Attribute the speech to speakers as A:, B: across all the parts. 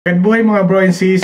A: Good buhay mga bro and sis.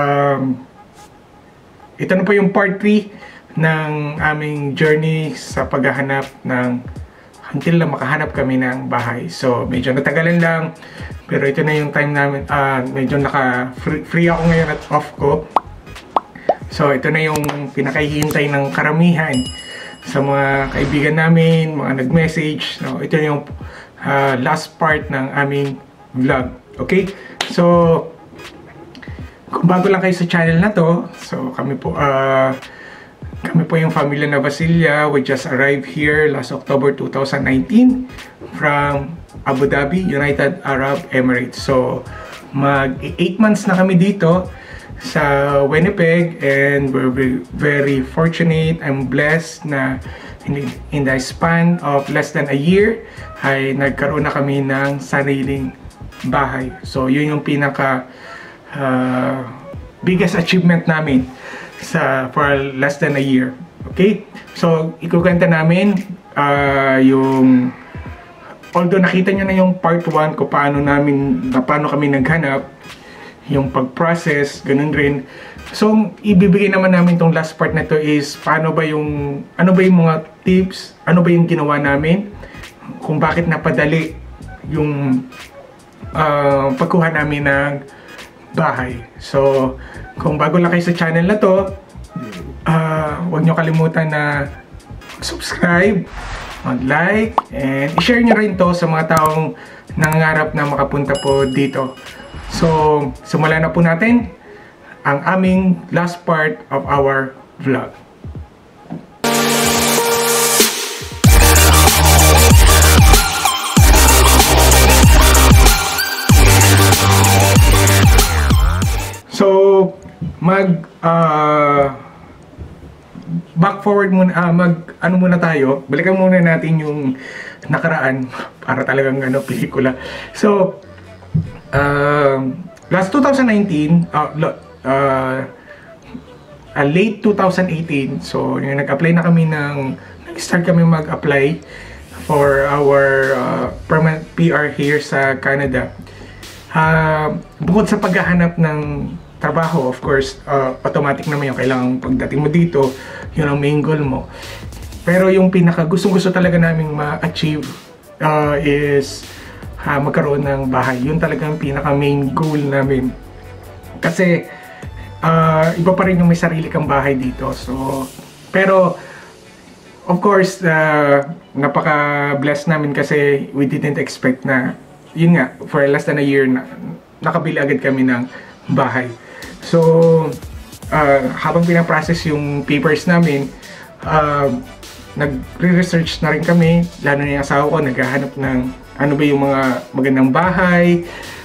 A: Ito na po yung part 3 ng aming journey sa paghahanap ng until na makahanap kami ng bahay. So medyo natagalan lang, pero ito na yung time namin. Medyo naka-free ako ngayon at off ko. So ito na yung pinakahihintay ng karamihan sa mga kaibigan namin, mga nag-message. So ito na yung last part ng aming vlog. Okay? So kung bago lang kayo sa channel na to, so kami po yung pamilya na Basilia. We just arrived here last October 2019 from Abu Dhabi, United Arab Emirates. So mag 8 months na kami dito sa Winnipeg, and we're very fortunate and blessed na in the span of less than a year ay nagkaroon na kami ng sariling bahay. So yun yung pinaka biggest achievement namin for less than a year. Okay? So ikukwenta namin yung, although nakita nyo na yung part 1 ko paano kami naghanap, yung pag-process, ganun rin. So ibibigay naman namin tong last part na to is ano ba yung mga tips, ano ba yung ginawa namin, kung bakit napadali yung pagkuha namin ng bahay. So kung bago lang kayo sa channel na to, huwag nyo kalimutan na subscribe, mag-like, and i-share nyo rin to sa mga taong nangangarap na makapunta po dito. So simulan na po natin ang aming last part of our vlog. So back forward muna, muna tayo. Balikan muna natin yung nakaraan para talagang pelikula. So last 2019, late 2018, so nag-apply na kami nag-start kami mag-apply for our permanent PR here sa Canada. Bukod sa paghahanap ng trabaho, of course, automatic naman yung kailangan pagdating mo dito, yun ang main goal mo. Pero yung pinaka gustong-gusto talaga naming ma-achieve is magkaroon ng bahay. Yun talaga ang pinaka main goal namin. Kasi iba pa rin yung may sarili kang bahay dito. So, pero of course, napaka-blessed namin kasi we didn't expect na, yun nga, for less than a year na nakabili agad kami ng bahay. So habang pinaprocess yung papers namin, nagre-research na rin kami, lalo na yung asawa ko, naghahanap ng ano ba yung mga magandang bahay,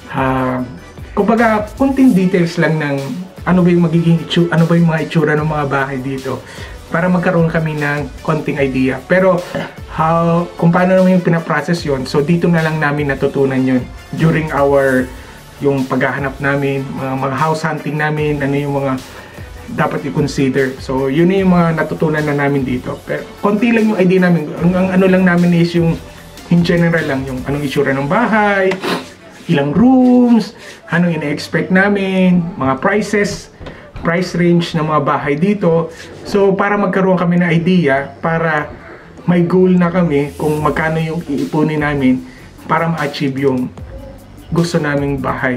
A: kumbaga kunting details lang ng ano ba yung mga itsura ng mga bahay dito, para magkaroon kami ng konting idea. Pero kung paano naman yung pinaprocess yun, so dito na lang namin natutunan yun during yung paghahanap namin, mga house hunting namin, ano yung mga dapat i-consider. So yun yung mga natutunan na namin dito. Pero konti lang yung idea namin. Ang ano lang namin is yung in general lang, yung anong itsura ng bahay, ilang rooms, anong ina-expect namin, mga price range ng mga bahay dito. So para magkaroon kami ng idea, para may goal na kami kung magkano yung iipunin namin para ma-achieve yung gusto naming bahay.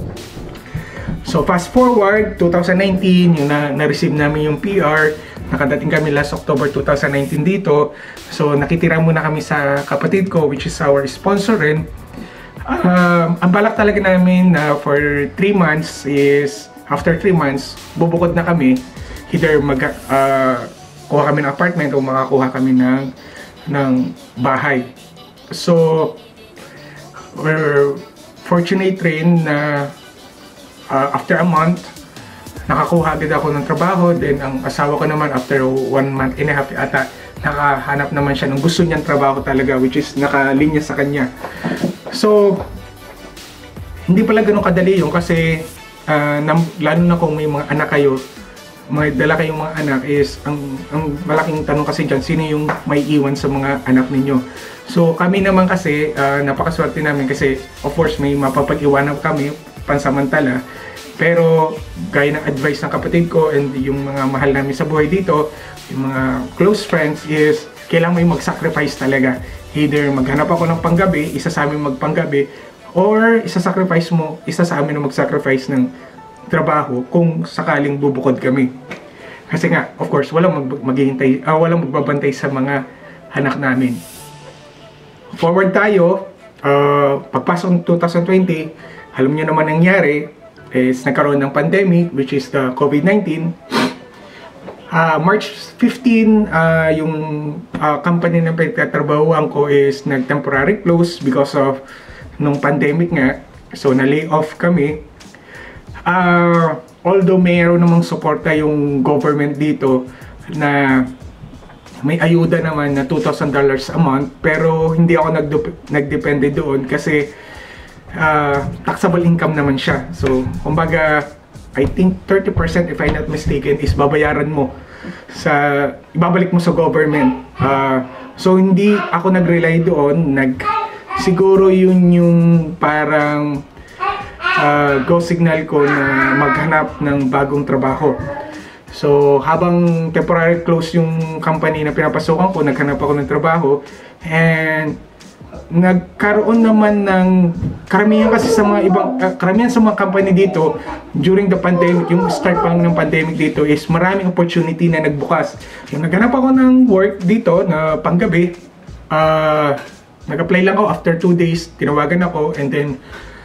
A: So fast forward 2019, yung na-receive namin yung PR, nakadating kami last October 2019 dito. So nakitira muna kami sa kapatid ko, which is our sponsor rin. Ang balak talaga namin na for 3 months is, after 3 months, bubukod na kami. Either kuha kami ng apartment o makakuha kami ng bahay. So we're fortunate rin na after a month, nakakuha agad ako ng trabaho. Then ang asawa ko naman, after 1 month and a half ata, nakahanap naman siya ng gusto niyang trabaho talaga, which is nakalinya sa kanya. So hindi pala ganun kadali yun, kasi lalo na kung may mga anak kayo, may dala kayong mga anak, is ang malaking tanong kasi dyan, sino yung may iwan sa mga anak ninyo. So kami naman kasi napakaswerte namin kasi of course may mapapag-iwanan kami pansamantala. Pero gaya ng advice ng kapatid ko and yung mga mahal namin sa buhay dito, yung mga close friends, is kailangan mo yung mag-sacrifice talaga. Either maghanap ako ng panggabi, isa sa amin magpanggabi, or isa sa amin na mag-sacrifice ng trabaho kung sakaling bubukod kami. Kasi nga, of course, walang magbabantay sa mga anak namin. Forward tayo, pagpasok ng 2020, alam niyo naman nangyari, is nagkaroon ng pandemic, which is the COVID-19. March 15, yung company na pinagtatrabahuan ko is nag-temporary close because of nung pandemic nga. So, na-lay off kami. Although mayroon namang suporta yung government dito na may ayuda naman na $2,000 a month, pero hindi ako nagdepende doon kasi taxable income naman siya. So, kumbaga, I think 30%, if I'm not mistaken, is babayaran mo ibabalik mo sa government. So, hindi ako nag-rely doon. Siguro yun yung parang go signal ko na maghanap ng bagong trabaho. So, habang temporary close yung company na pinapasukan ko, naghanap ako ng trabaho, and nagkaroon naman ng karamihan sa mga company dito during the pandemic, yung start pa lang ng pandemic dito, is maraming opportunity na nagbukas. Yung naghanap ako ng work dito na panggabi, nag-apply lang ako. After 2 days, tinawagan ako, and then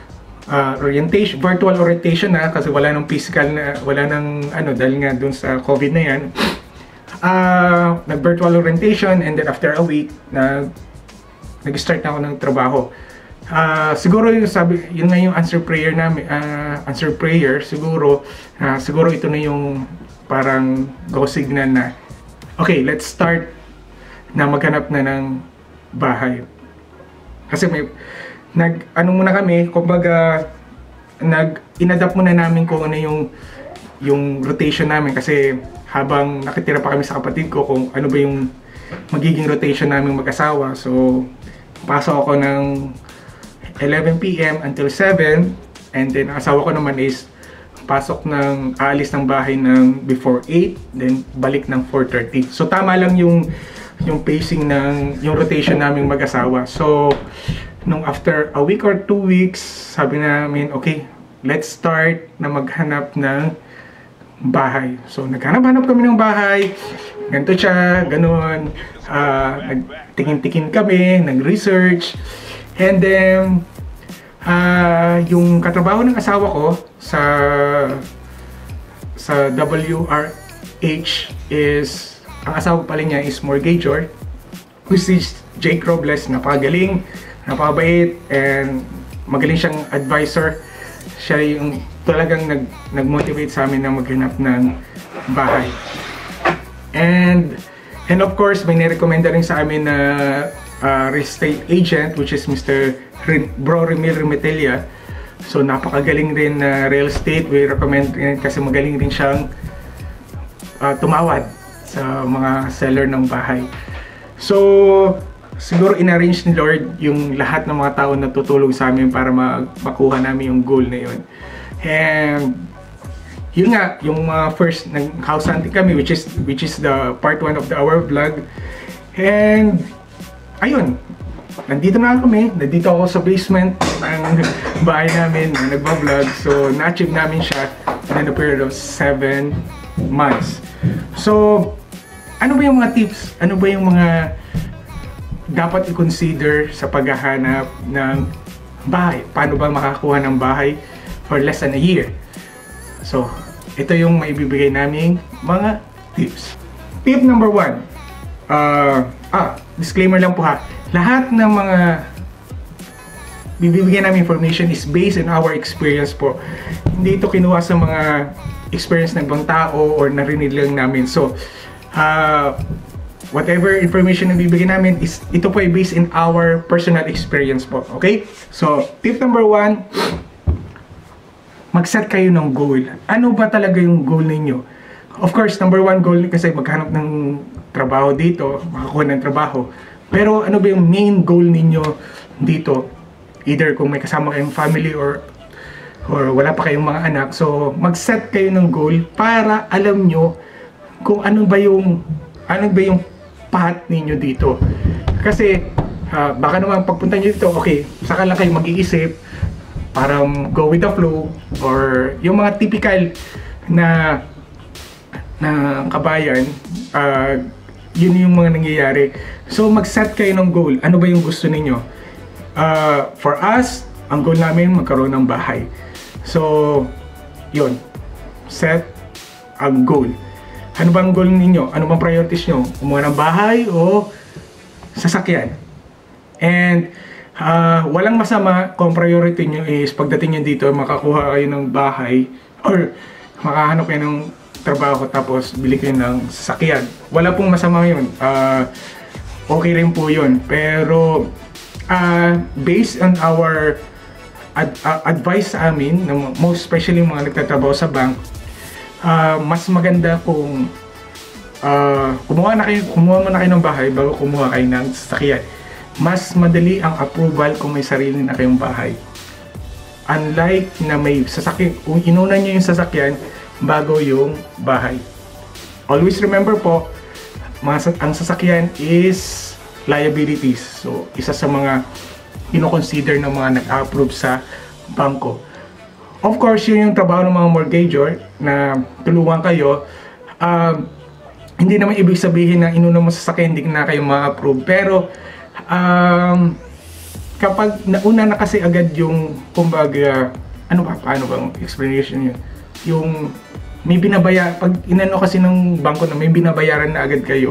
A: virtual orientation na, kasi wala nang physical na, wala nang dahil nga dun sa COVID na yan. Nag-virtual orientation, and then after a week, nag-start na ako ng trabaho. Siguro yun nga yung answer prayer namin, siguro ito na yung parang go signal na, okay, let's start na maghanap na ng bahay. Kasi muna kami, kumbaga, in-adapt muna namin kung ano yung rotation namin, kasi habang nakitira pa kami sa kapatid ko, kung ano ba yung magiging rotation namin mag-asawa. So, pasok ako ng 11 PM until 7, and then ang asawa ko naman is aalis ng bahay ng before 8, then balik ng 4:30. So, tama lang yung pacing yung rotation namin mag-asawa. So, nung after a week or 2 weeks, sabi namin, okay, let's start na maghanap ng bahay. So, naghanap-hanap kami ng bahay. Ganito siya, ganoon. Nagtingin-tikin kami, nag-research. And then, yung katrabaho ng asawa ko sa WRH is, ang asawa pala niya is mortgager, which is Jake Robles. Napakagaling, napakabait, and magaling siyang advisor. Siya yung talagang nag-motivate sa amin na maghanap ng bahay. And of course, may nirekomenda rin sa amin na real estate agent, which is Mr. Bro Remil Remetelia. So, napakagaling rin na real estate. We recommend rin kasi magaling rin siyang tumawad sa mga seller ng bahay. So, siguro in-arrange ni Lord yung lahat ng mga tao na tutulong sa amin para makuha namin yung goal na yun. And yun nga, yung first nag-house hunting kami, which is the part 1 of our vlog. And ayun, nandito ako sa basement ng bahay namin na nagba-vlog. So, na-achieve namin siya in a period of 7 months. So, ano ba yung mga tips? Ano ba yung mga dapat i-consider sa paghahanap ng bahay? Paano ba makakuha ng bahay for less than a year? So, ito yung maibibigay naming mga tips. Tip number 1. Disclaimer lang po ha. Lahat ng mga bibigyan namin information is based on our experience po. Hindi ito kinuha sa mga experience ng ibang tao or narinig lang namin. So, whatever information na bibigyan namin is ito po ay based in our personal experience po. Okay? So, tip number 1, mag-set kayo ng goal. Ano ba talaga yung goal ninyo? Of course, number 1 goal kasi maghanap ng trabaho dito, makakuha ng trabaho. Pero ano ba yung main goal ninyo dito? Either kung may kasama kayong family or or wala pa kayong mga anak. So mag-set kayo ng goal para alam nyo kung ano ba yung path ninyo dito. Kasi baka naman pagpunta nyo dito, okay, saka lang kayo mag-iisip, parang go with the flow, or yung mga typical na kabayan, yun yung mga nangyayari. So mag-set kayo ng goal. Ano ba yung gusto ninyo? For us, ang goal namin magkaroon ng bahay. So yun, set ang goal. Ano bang goal ninyo? Ano bang priorities nyo? Kumuha ng bahay o sasakyan? And walang masama kung priority nyo is pagdating nyo dito, makakuha kayo ng bahay or makahanap kayo ng trabaho tapos bili kayo ng sasakyan. Wala pong masama yun. Okay rin po yun. Pero based on our advice sa amin, most especially mga nagtatrabaho sa bank, mas maganda kung kumuha mo na kayo ng bahay bago kumuha kayo ng sasakyan. Mas madali ang approval kung may sarili na kayong bahay. Unlike na may sasakyan, kung inuna nyo yung sasakyan bago yung bahay. Always remember po, ang sasakyan is liabilities. So, isa sa mga ino-consider ng mga nag-approve sa bangko. Of course, yun yung trabaho ng mga mortgagor na tulungan kayo. Hindi naman ibig sabihin na inuna mo sasakyan, hindi na kayo ma-approve. Pero, kapag nauna na kasi agad yung, kumbaga, paano bang explanation yun? Yung may pag inano kasi ng bangko na may binabayaran na agad kayo,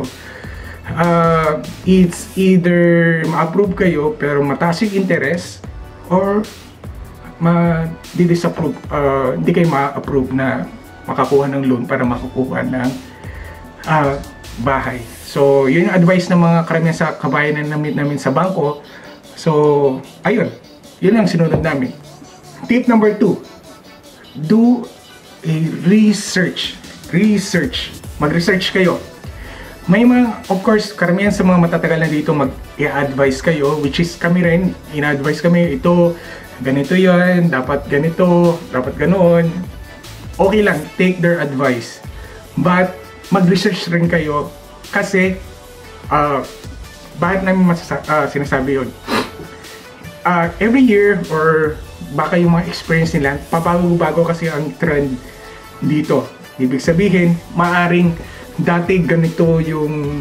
A: it's either ma-approve kayo pero mataas yung interest, or di-disapprove, hindi kayo ma-approve na makakuha ng loan para makakuha ng bahay. So, yun yung advice ng mga karamihan sa kabayan na na-meet namin sa bangko. So, ayun. Yun ang sinunod namin. Tip number 2. Do a research. Mag-research kayo. May mga, of course, karamihan sa mga matatagal na dito mag-i-advise kayo, which is kami rin, ina-advise kami, ito, ganito yan, dapat ganito, dapat ganoon. Okay lang, take their advice. But, mag-research rin kayo kasi, bakit namin sinasabi yun? Every year, or baka yung mga experience nila, pabago-bago kasi ang trend dito. Ibig sabihin, maaring dati ganito yung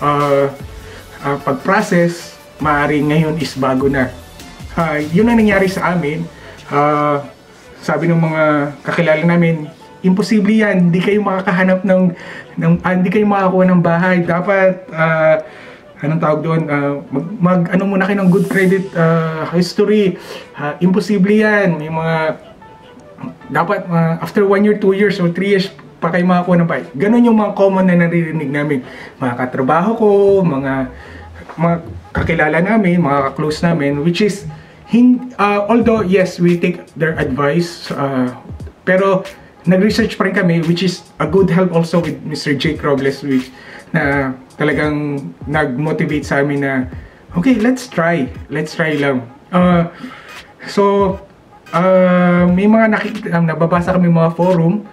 A: pag-process, maaring ngayon is bago na. Yun ang nangyari sa amin. Sabi ng mga kakilala namin, imposible yan, hindi kayo makakahanap hindi kayo makakuha ng bahay. Dapat, anong tawag doon, ano muna kayo ng good credit history. Imposible yan. May mga, dapat after 1 year, 2 years, or 3 years, pa kayo makakuha ng bahay. Ganon yung mga common na naririnig namin. Mga katrabaho ko, mga kakilala namin, mga ka-close namin, which is, although yes, we take their advice, pero nag-research pa rin kami, which is a good help also with Mr. Jake Robles, which na talagang nag-motivate sa amin na, okay, let's try lang. So, may mga nababasa kami mga forum,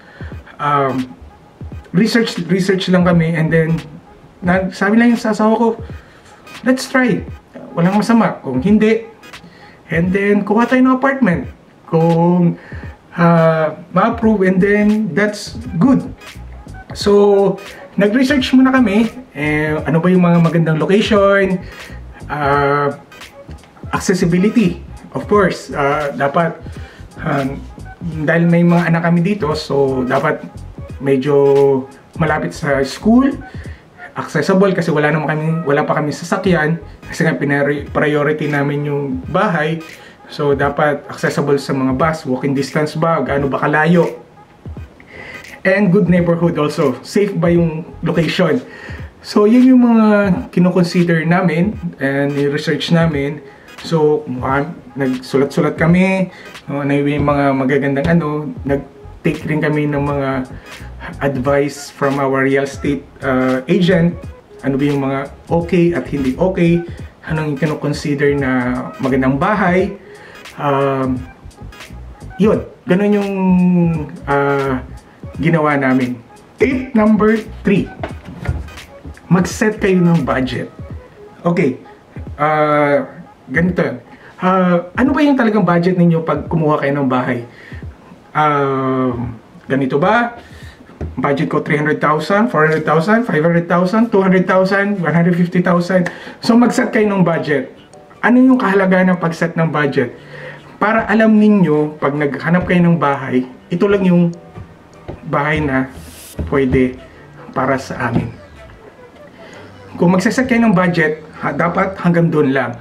A: research lang kami, and then sabi lang yung asawa ko, let's try, walang masama. Kung hindi, and then kuha tayo ng apartment. Kung ma-approve, and then that's good. So nag-research muna kami, ano ba yung mga magandang location, accessibility, of course, dapat dahil may mga anak kami dito, so dapat medyo malapit sa school, accessible kasi wala pa kami sasakyan, kasi nga priority namin yung bahay. So dapat accessible sa mga bus, walking distance ba, gaano ba kalayo, and good neighborhood also, safe ba yung location. So yun yung mga kino-consider namin and research namin. So nagsulat-sulat kami, yung mga magagandang nag-take rin kami ng mga advice from our real estate agent. Ano ba yung mga okay at hindi okay, anong kino-consider na magandang bahay. Yun, ganun yung ginawa namin. Tip number 3. Mag-set kayo ng budget. Okay. Ganito. Ano ba yung talagang budget ninyo pag kumuha kayo ng bahay? Ganito ba? Budget ko 300,000, 400,000, 500,000, 200,000, 150,000. So mag-set kayo ng budget. Ano yung kahalagahan ng pag-set ng budget? Para alam ninyo, pag naghanap kayo ng bahay, ito lang yung bahay na pwede para sa amin. Kung magsaset kayo ng budget, dapat hanggang doon lang.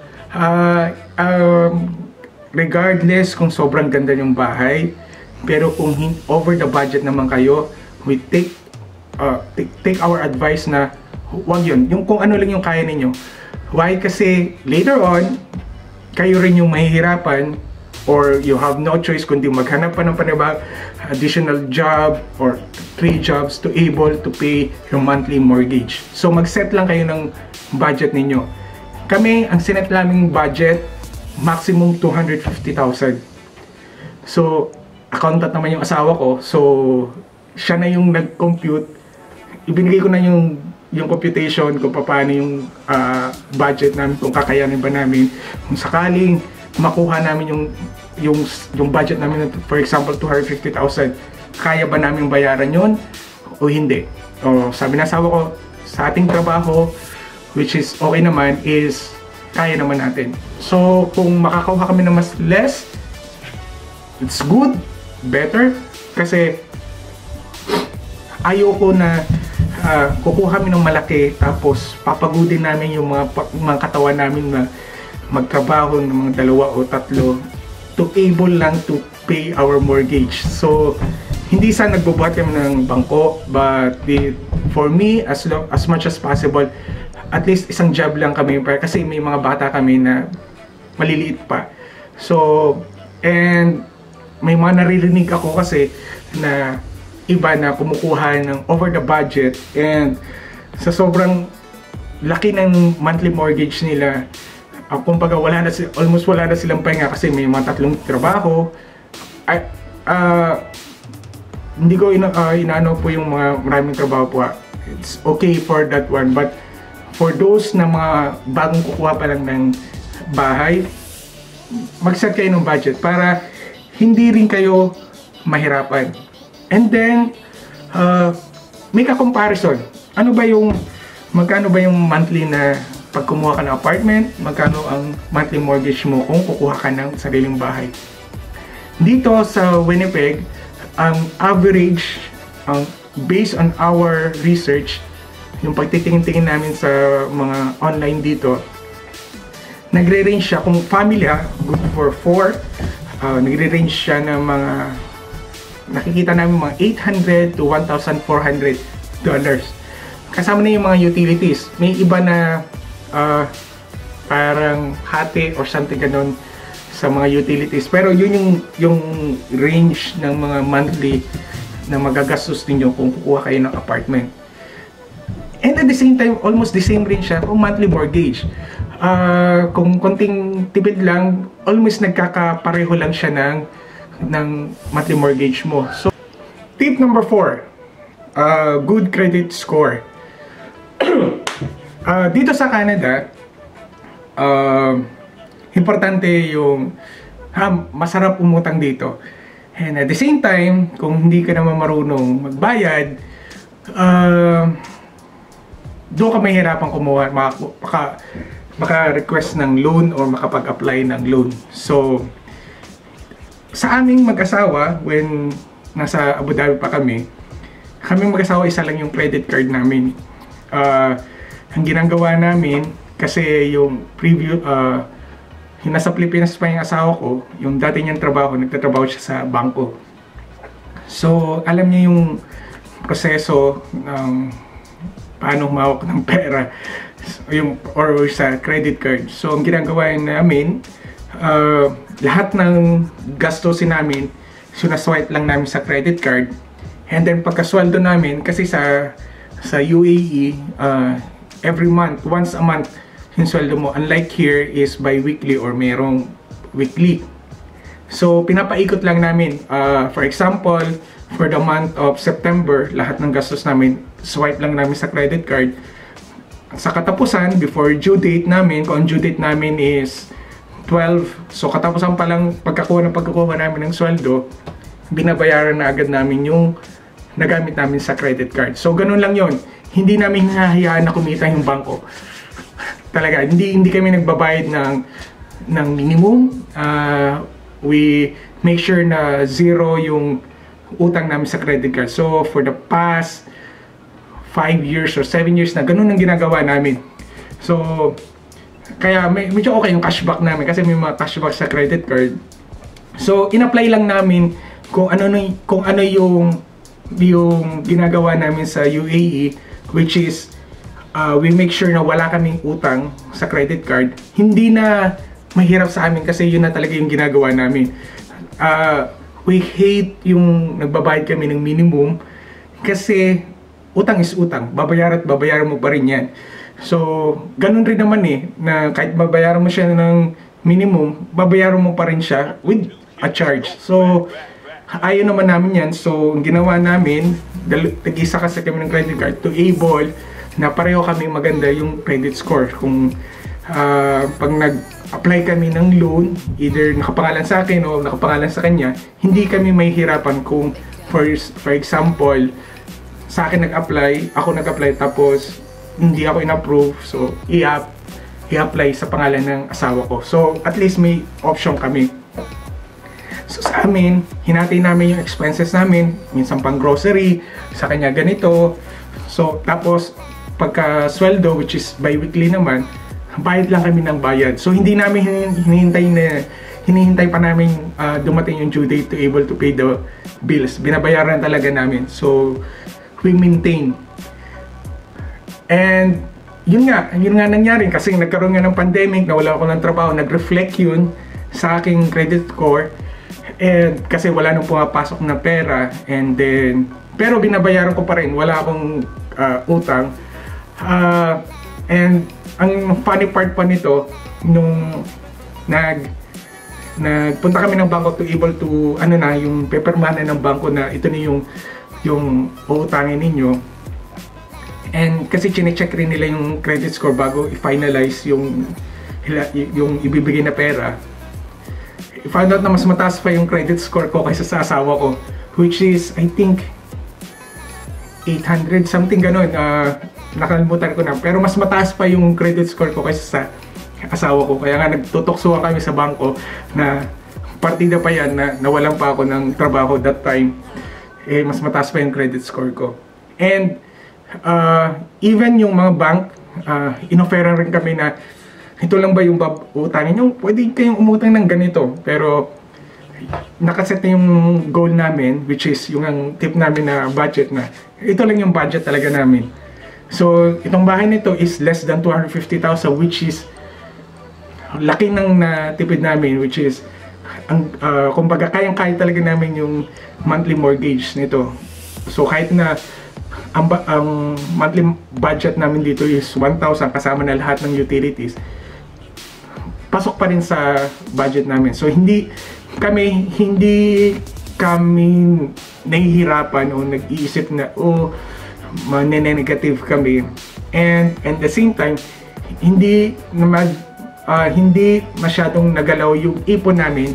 A: Regardless kung sobrang ganda yung bahay, pero kung over the budget naman kayo, we take our advice na wag yun. Yung kung ano lang yung kaya ninyo. Why? Kasi later on, kayo rin yung mahihirapan or you have no choice kundi maghanap pa ng additional job or 3 jobs to able to pay your monthly mortgage. So mag-set lang kayo ng budget ninyo. Kami, ang sinet naming budget, maximum 250,000. So, accountant naman yung asawa ko. So, siya na yung nag-compute. Ibinigay ko na yung computation kung paano yung budget namin, kung kakayanin ba namin. Kung sakaling makuha namin yung budget namin, for example 250,000, kaya ba namin bayaran yon o hindi? O sabi ng asawa ko, sa ating trabaho, which is okay naman, is kaya naman natin. So kung makakakuha kami ng mas less, it's good, better, kasi ayoko na kukuha kami ng malaki tapos papagodin namin yung mga katawan namin na magtrabaho ng mga 2 o 3 to able lang to pay our mortgage. So hindi sa nagbubuhat kami ng bangko, but for me, as much as possible, at least isang job lang kami, kasi may mga bata kami na maliliit pa. So, and may mga naririnig ako kasi na iba na kumukuha ng over the budget, and sa sobrang laki ng monthly mortgage nila, kumbaga almost wala na silang pahinga kasi may mga 3 trabaho. Hindi ko inaano po yung mga maraming trabaho po. It's okay for that one, but for those na mga bagong kukuha pa lang ng bahay, mag-set kayo ng budget para hindi rin kayo mahirapan. And then make a comparison. Magkano ba yung monthly na pag kumuha ka ng apartment, magkano ang monthly mortgage mo kung kukuha ka ng sariling bahay. Dito sa Winnipeg, ang average, based on our research, yung pagtitingin-tingin namin sa mga online dito, nagre-range siya, kung family good for 4, nagre-range siya ng mga, nakikita namin mga $800 to $1,400. Kasama na yung mga utilities. May iba na parang hati or something ganun sa mga utilities, pero yun yung range ng mga monthly na magagastos ninyo kung kukuha kayo ng apartment. And at the same time, almost the same range siya kung monthly mortgage. Kung konting tipid lang, almost nagkakapareho lang siya ng monthly mortgage mo. So tip number 4, good credit score. Dito sa Canada, importante yung masarap umutang dito. And at the same time, kung hindi ka naman marunong magbayad, doon ka mahirapan kumuha, maka-request ng loan or makapag-apply ng loan. So, sa aming mag-asawa, when nasa Abu Dhabi pa kami mag-asawa, isa lang yung credit card namin. Ang ginagawa namin, kasi yung yung nasa Pilipinas pa yung asawa ko, yung dati niyang trabaho, nagtatrabaho siya sa bangko. So, alam niya yung proseso ng paano humawak ng pera or sa credit card. So, ang ginagawa namin, lahat ng gastusin namin, sinaswipe lang namin sa credit card. And then, pagkasweldo namin, kasi sa UAE, every month, once a month, yung sweldo mo. Unlike here is bi-weekly or merong weekly. So, pinapaikot lang namin. For example, for the month of September, lahat ng gastos namin, swipe lang namin sa credit card. Sa katapusan, before due date namin, kung due date namin is 12, so katapusan pa lang pagkakuha namin ng sweldo, binabayaran na agad namin yung nagamit namin sa credit card. So, ganun lang yon. Hindi namin hinahayaan na kumita yung bangko. Talaga, hindi kami nagbabayad ng minimum. We make sure na zero yung utang namin sa credit card. So, for the past 5 years or 7 years na, ganun ang ginagawa namin. So, kaya medyo okay yung cashback namin kasi may mga cashback sa credit card. So, in-apply lang namin kung ano yung ginagawa namin sa UAE, which is we make sure na wala kaming utang sa credit card. Hindi na mahirap sa amin kasi yun na talaga yung ginagawa namin. We hate yung nagbabayad kami ng minimum kasi utang is utang. Babayaran mo pa rin yan. So, ganun rin naman na kahit babayaran mo siya ng minimum, babayaran mo pa rin siya with a charge. So, ayaw naman namin yan. So, ang ginawa namin, tag-isa kasi kami ng credit card to able na pareho kami maganda yung credit score. Kung pag nag-apply kami ng loan, either nakapangalan sa akin o nakapangalan sa kanya, hindi kami mahihirapan kung for example, sa akin ako nag-apply tapos hindi ako in-approve, so i-apply sa pangalan ng asawa ko. So, at least may option kami. So, sa amin, hinati namin yung expenses namin, minsan pang grocery, sa kanya ganito. So, tapos, pagka sweldo, which is bi-weekly naman, bayad lang kami ng bayad. So, hindi namin hinihintay pa namin dumating yung due date to able to pay the bills. Binabayaran talaga namin. So, we maintain. And, yun nga nangyari kasi nagkaroon nga ng pandemic, nawala ako ng trabaho, nag-reflect yun sa aking credit score. And, kasi wala nang pumapasok na pera. And then, pero binabayaran ko pa rin. Wala akong utang. And, ang funny part pa nito, nung nagpunta kami ng bangko to able to, yung paperman ng bangko na ito na yung uutangin ninyo. And kasi chine-check rin nila yung credit score bago i-finalize yung ibibigay na pera. I-found out na mas mataas pa yung credit score ko kaysa sa asawa ko, which is, I think, 800 something ganun. Nakalimutan ko na. Pero mas mataas pa yung credit score ko kaysa sa asawa ko. Kaya nga nagtutoksuhan kami sa bangko na partida pa yan na nawalan pa ako ng trabaho that time. Mas mataas pa yung credit score ko. And even yung mga bank, inofferan rin kami na ito lang ba yung utangin nyo? Pwede kayong umutang ng ganito. Pero nakaset na yung goal namin, which is yung ang tip namin na budget na ito lang yung budget talaga namin. So, itong bahay nito is less than 250,000, which is laki ng natipid namin, which is kumbaga kayang-kaya talaga namin yung monthly mortgage nito. So, kahit na ang monthly budget namin dito is 1,000 kasama na lahat ng utilities, pasok pa rin sa budget namin. So, hindi kami nahihirapan o nag-iisip na negative kami. And at the same time, hindi masyadong nagalaw yung ipon namin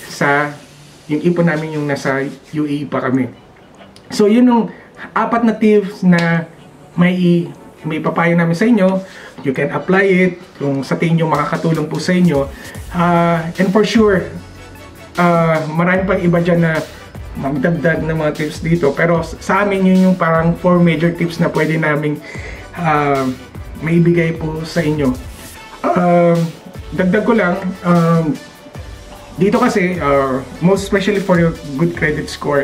A: yung nasa UAE pa kami. So, yun yung 4 na tips na may papayo namin sa inyo. You can apply it kung sa tingin nyo makakatulong po sa inyo. And for sure, marami pang iba dyan na magdagdag ng mga tips dito. Pero sa amin yun yung parang 4 major tips na pwede naming maibigay po sa inyo. Dagdag ko lang, dito kasi, most especially for your good credit score,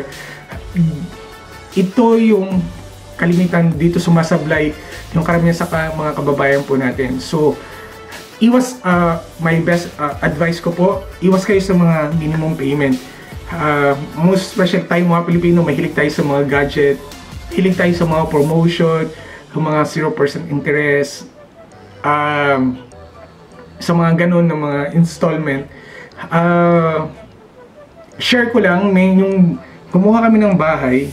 A: ito yung kalimitan dito sumasablay yung karamihan sa mga kababayan po natin. So, my best advice ko po, iwas kayo sa mga minimum payment. Most especially tayo mga Pilipino, mahilig tayo sa mga gadget, mahilig tayo sa mga promotion, sa mga 0% interest, sa mga ganun na mga installment. share ko lang, may yung kumuha kami ng bahay,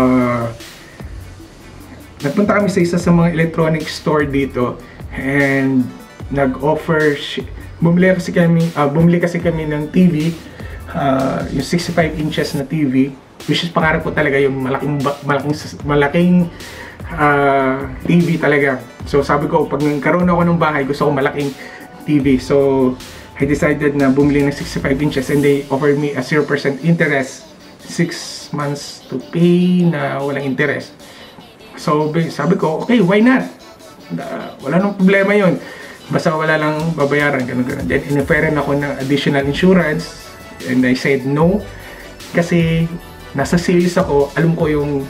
A: nagpunta kami sa isa sa mga electronic store dito and nag-offer, bumili kasi kami ng TV, yung 65 inches na TV, which is pangarap ko talaga yung malaking TV talaga. So sabi ko, pag nagkaroon ako ng bahay, gusto ko malaking TV. So I decided na bumili ng 65 inches and they offered me a 0% interest, 6 months to pay na walang interest. So sabi ko, okay, why not? Wala nang problema yon, basta wala lang babayaran, ganun. Then in-offeran ako ng additional insurance and I said no, kasi nasa sales ako, alam ko yung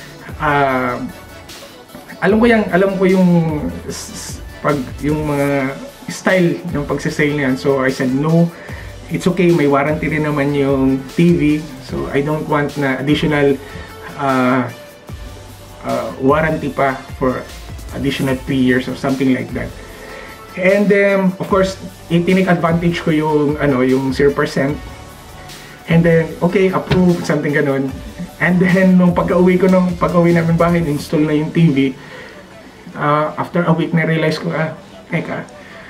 A: mga style ng pagsasale niyan. So I said no, it's okay, may warranty rin naman yung TV, so I don't want na additional warranty pa for additional 3 years or something like that. And then of course i-take advantage ko yung yung 0%, and then okay, approve, something ganun. And then nung pag-uwi namin bahay, install na yung TV. After a week na realize ko, teka,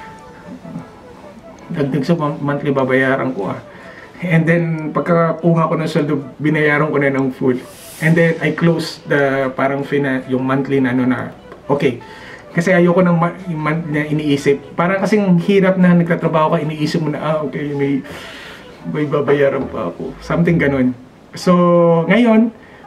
A: dagdag sa monthly babayaran ko. And then pagkakuha ko ng sweldo, binayaran ko na ng full. And then I closed the yung monthly na okay. Kasi ayoko ng month na iniisip. Parang kasing hirap na nagtatrabaho ka, iniisip mo na, okay, may babayaran pa ako. Something ganun. So ngayon,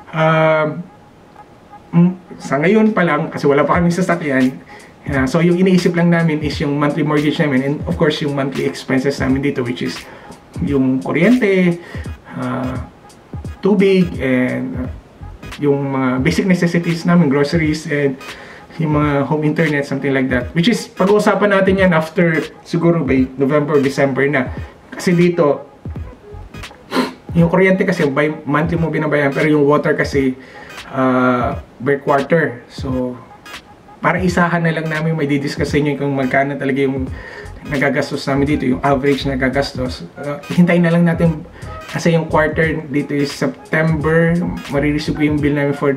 A: sa ngayon pa lang, kasi wala pa kaming sasakyan, so yung iniisip lang namin is yung monthly mortgage namin, and of course yung monthly expenses namin dito, which is yung kuryente, tubig, and yung mga basic necessities namin, groceries, and yung mga home internet, something like that. Which is, pag-uusapan natin yan after, siguro by November, December na. Kasi dito, yung kuryente kasi by monthly mo binabayan, pero yung water kasi by quarter. So para isahan na lang namin, may didiscuss sa inyo kung magkano talaga yung nagagastos namin dito, yung average na nagagastos. Hintayin na lang natin kasi yung quarter dito is September, marireceive yung bill namin for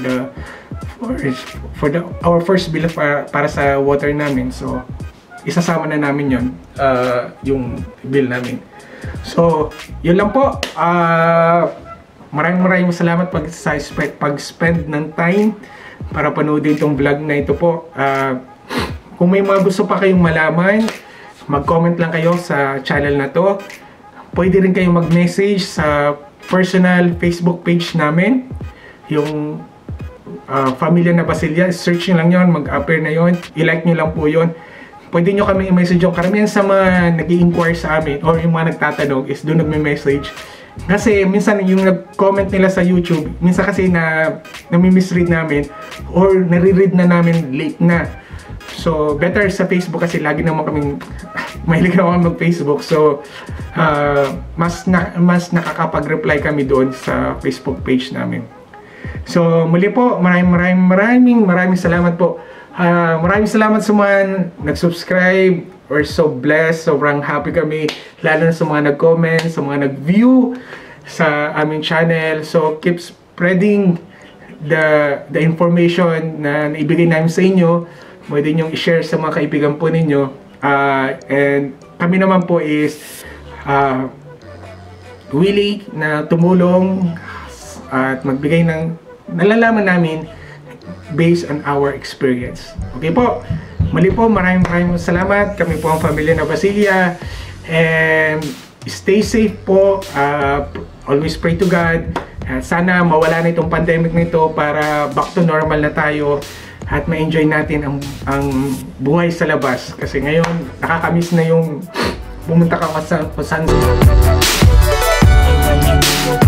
A: our first bill para sa water namin. So isasama na namin yon, yung bill namin. So yun lang po. Maraming salamat pag-spend ng time para panoodin itong vlog na ito po. Kung may mga gusto pa kayong malaman, mag-comment lang kayo sa channel na to. Pwede rin kayong mag-message sa personal Facebook page namin, yung Familia na Basilia. Search nyo lang yon, mag-appear na yon, i-like nyo lang po yon. Pwede nyo kami i-message yung karamihan sa mga nag-i-inquire sa amin or yung mga nagtatanong is doon nagme-message. Kasi minsan yung nag-comment nila sa YouTube, minsan kasi nami-misread namin or nare-read na namin late na. So better sa Facebook kasi lagi naman kaming mahilig na kami mag-Facebook. So mas nakakapag-reply kami doon sa Facebook page namin. So muli po, maraming salamat po. Maraming salamat sa mga nag-subscribe. We're so blessed, sobrang happy kami, lalo na sa mga nag-comment, sa mga nag-view sa aming channel. So keep spreading the information na naibigay namin sa inyo. Pwede nyo i-share sa mga kaibigan po ninyo. And kami naman po is willing na tumulong at magbigay ng nalalaman namin based on our experience. Okay po? Muli po, maraming salamat. Kami po ang Familia na Basilia. And stay safe po. Always pray to God. Sana mawala na itong pandemic nito para back to normal na tayo at ma-enjoy natin ang buhay sa labas. Kasi ngayon, nakakamiss na yung pumunta ka sa saan.